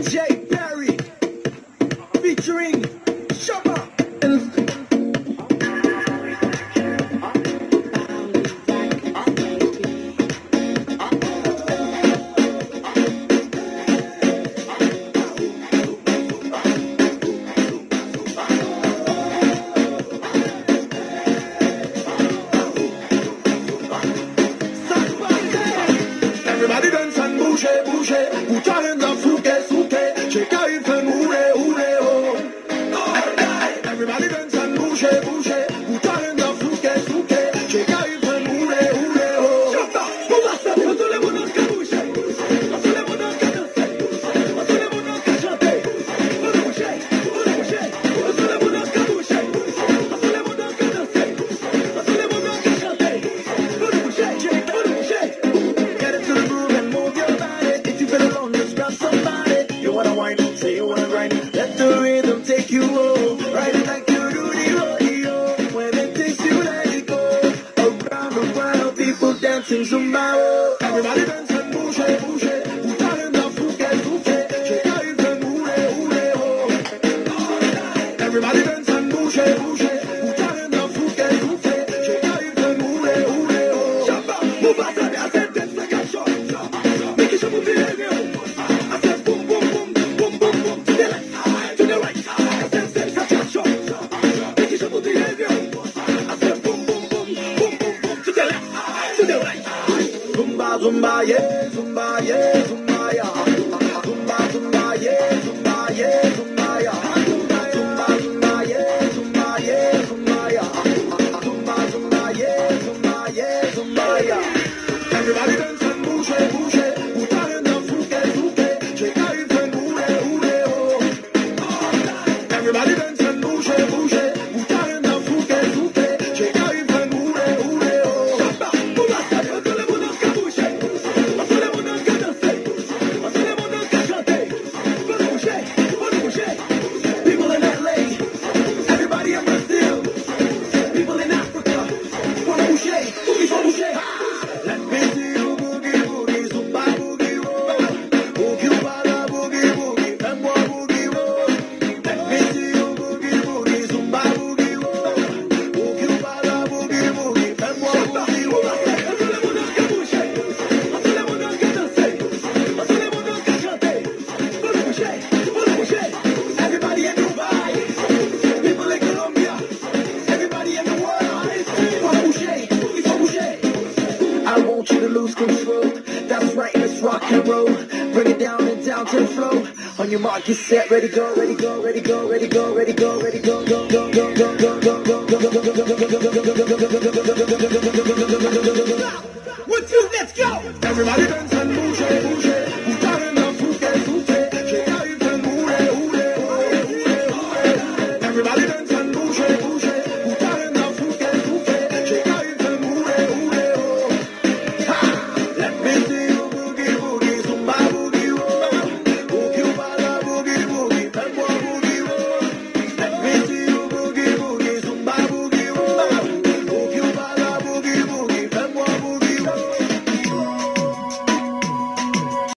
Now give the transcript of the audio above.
Everybody dance and bouge, bouge. Put your hands up, souke, souke. Shake out if and oule, oule, oh. Everybody dance and bouge, bouge. Put your hands up, souke, souke. Shake out if and oule, oule, oh. Chanta, move us up, tout le monde qui bouge. Tout le monde qui danse. Tout le monde qui chante. Bouge, bouge. Tout le monde qui bouge. Tout le monde qui danse. Tout le monde qui chante. Bouge, bouge. Get it to the groove and move your body. If you feel alone, just grab somebody. You wanna whine, say you wanna grind. Let the rhythm take you home. Ride it like you do the rodeo. When it takes you, let it go. Around the world, people dancing Zumba. Everybody dance and bouge, bouge. Put your hands up, souke, souke. Shake out if and oule, oule, oh. Everybody dance and bouge, bouge. Put your hands up, souke, souke. Shake out if and oule, oule, oh. Chamba, move us up, I said dance like a shot. Make it move the heavy. I said boom, boom, boom, boom, boom, boom. To the left, to the right. I said step, catch a shot. Make it move the heavy. I said boom, boom, boom, boom, boom, boom. To the left, to the right. Zumba, zumba, yeah, zumba, yeah, zumba, yeah. Zumba, zumba, yeah, zumba, yeah, zumba, yeah. Zumba, zumba, yeah, zumba, yeah, zumba, yeah. Zumba, zumba, yeah, zumba, yeah, zumba, yeah. Everybody dance and bouge, bouge. Put your hands up, souke, souke. Shake out if and oule, oule, oh. Everybody dance and bouge, bouge. Put your hands up, souke, souke. Shake out if and oule, oule, oh. Chanta, move us up, tout le monde qui bouge. Tout le monde qui danse. Tout le monde qui chante. Bouge, bouge. People in LA, everybody in Brazil, people in Africa, wanna bouger, boogie for bouger. Let me see you boogie, boogie, Zumba boogie, roll. Boogie, bada, boogie, boogie, fais-moi boogie, roll. Let me see you boogie, boogie, Zumba boogie, roll. Boogie, bada, boogie, boogie, fais-moi boogie, roll. Tout le monde qui bouge, tout le monde qui danse, tout le monde qui chante. Bouge. Everybody in Dubai, people in Colombia, everybody in the world. Faut bouger. I want you to lose control. That's right, let's rock and roll. Bring it down and down to the flow. On your mark, get set, ready, go, ready, go, ready, go, ready, go, ready, go, ready, go, go, go, go, go, go, go, go, go, go, go. 1, 2, let's go. Everybody dance and bouge, bouge.